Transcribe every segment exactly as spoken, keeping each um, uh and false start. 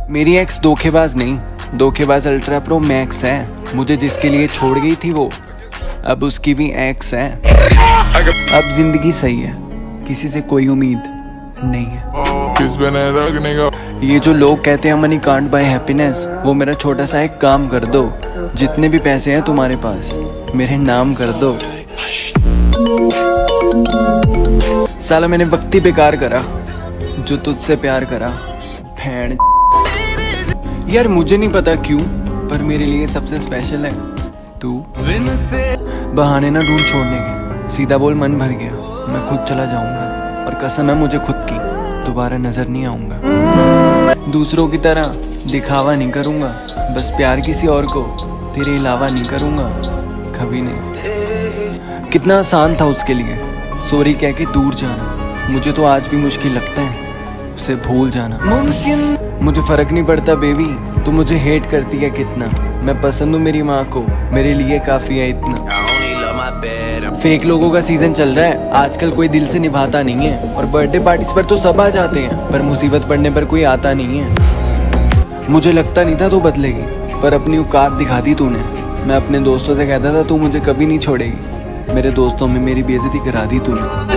मेरी एक्स धोखेबाज नहीं, धोखेबाज अल्ट्रा प्रो मैक्स है। मुझे जिसके लिए छोड़ गई थी वो अब उसकी भी एक्स है। अब जिंदगी सही है, किसी से कोई उम्मीद नहीं है। ये जो लोग कहते हैं मनी कांट बाय हैप्पीनेस, वो मेरा छोटा सा एक काम कर दो। जितने भी पैसे हैं तुम्हारे पास मेरे नाम कर दो। साला मैंने वक्ती बेकार करा जो तुझसे प्यार करा। भैन यार मुझे नहीं पता क्यों, पर मेरे लिए सबसे स्पेशल है तू। बहाने ना ढूंढ छोड़ने के, सीधा बोल मन भर गया, मैं खुद चला जाऊंगा। और कसम है मुझे खुद की, दोबारा नजर नहीं आऊंगा। दूसरों की तरह दिखावा नहीं करूंगा, बस प्यार किसी और को तेरे अलावा नहीं करूंगा कभी नहीं। कितना आसान था उसके लिए सॉरी कह के दूर जाना। मुझे तो आज भी मुश्किल लगता है उसे भूल जाना। मुझे फर्क नहीं पड़ता बेबी तू मुझे हेट करती है कितना, मैं पसंद हूँ मेरी माँ को, मेरे लिए काफी है इतना। फेक लोगों का सीजन चल रहा है आजकल, कोई दिल से निभाता नहीं है। और बर्थडे पार्टीज पर तो सब आ जाते हैं, पर मुसीबत पड़ने पर कोई आता नहीं है। मुझे लगता नहीं था तू बदलेगी, पर अपनी औकात दिखा दी तूने। मैं अपने दोस्तों से कहता था तू मुझे कभी नहीं छोड़ेगी, मेरे दोस्तों में मेरी बेइज्जती करा दी तूने।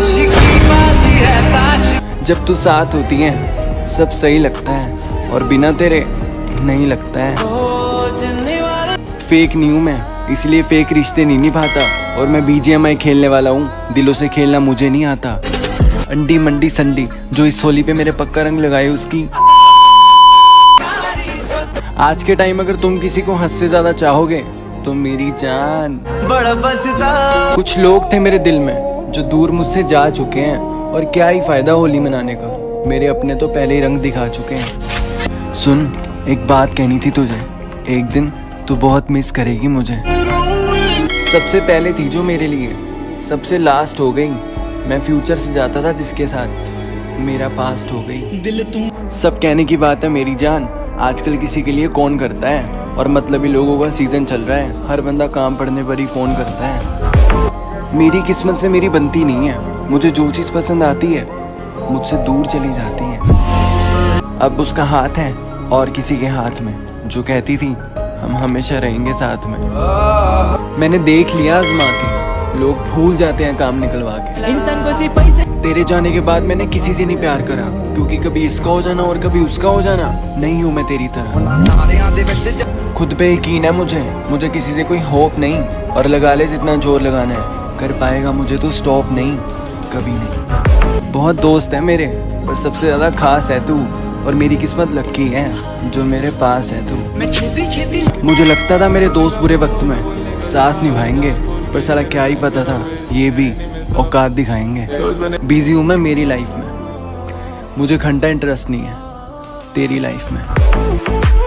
जब तू साथ होती है सब सही लगता है, और बिना तेरे नहीं लगता है। फेक नहीं हूँ मैं, इसलिए फेक रिश्ते नहीं निभाता। और मैं बीजीएमआई खेलने वाला हूँ, दिलों से खेलना मुझे नहीं आता। अंडी मंडी संडी जो इस होली पे मेरे पक्का रंग लगाए उसकी। आज के टाइम अगर तुम किसी को हद से ज्यादा चाहोगे तो मेरी जान बड़ा बसता। कुछ लोग थे मेरे दिल में जो दूर मुझसे जा चुके हैं, और क्या ही फायदा होली मनाने का, मेरे अपने तो पहले ही रंग दिखा चुके हैं। सुन एक बात कहनी थी तुझे, एक दिन तू बहुत मिस करेगी मुझे। सबसे पहले थी जो मेरे लिए, सबसे लास्ट हो गई। मैं फ्यूचर से जाता था जिसके साथ, मेरा पास्ट हो गई। दिल तुम सब कहने की बात है मेरी जान, आजकल किसी के लिए कौन करता है। और मतलबी लोगों का सीजन चल रहा है, हर बंदा काम पड़ने पर ही फोन करता है। मेरी किस्मत से मेरी बनती नहीं है, मुझे जो चीज़ पसंद आती है मुझसे दूर चली जाती है। अब उसका हाथ है और किसी के हाथ में, जो कहती थी हम हमेशा रहेंगे साथ में। मैंने देख लिया आजमा के, लोग भूल जाते हैं काम निकलवा के। इंसान को सिर्फ पैसे। तेरे जाने के बाद मैंने किसी से नहीं प्यार करा, क्योंकि कभी इसका हो जाना और कभी उसका हो जाना। नहीं हूँ मैं तेरी तरह, खुद पे यकीन है मुझे, मुझे किसी से कोई होप नहीं। और लगा ले जितना जोर लगाना है, कर पाएगा मुझे तो स्टॉप नहीं, कभी नहीं। बहुत दोस्त है मेरे, पर सबसे ज्यादा खास है तू। और मेरी किस्मत लक्की है जो मेरे पास है तू। मुझे लगता था मेरे दोस्त बुरे वक्त में साथ निभाएंगे, पर साला क्या ही पता था ये भी औकात दिखाएंगे। बिजी हूँ मैं मेरी लाइफ में, मुझे घंटा इंटरेस्ट नहीं है तेरी लाइफ में।